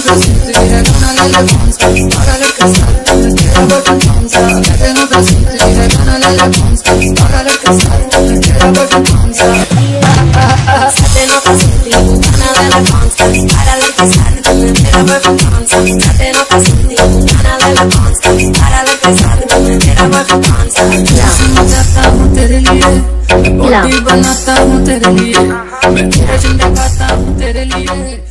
बनाता हूँ तेरे लिए, मैं तेरा जिंदा गाता हूँ तेरे लिए।